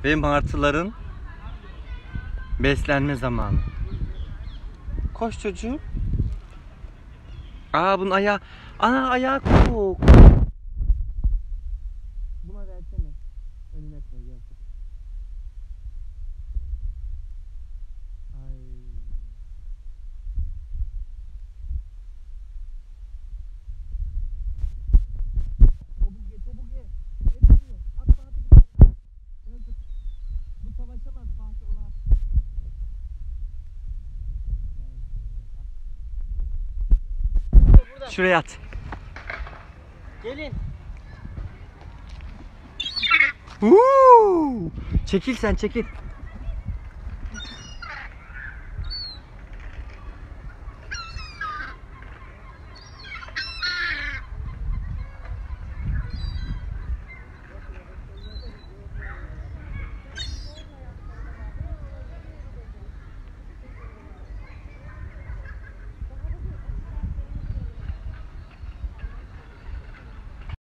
ve martıların beslenme zamanı. Koş çocuğum. Aa, bunun ayağı. Ana, ayağı kopuk. Buna versene. Önüne koy. Yazık. Ay. Çabuk ye, çabuk ye. Hepsini at, Fatih, bir tane daha. Yazık. Bu savaşamaz Fatih, onu at. Şuraya at. Gelin. Uuu! Çekil sen, çekil.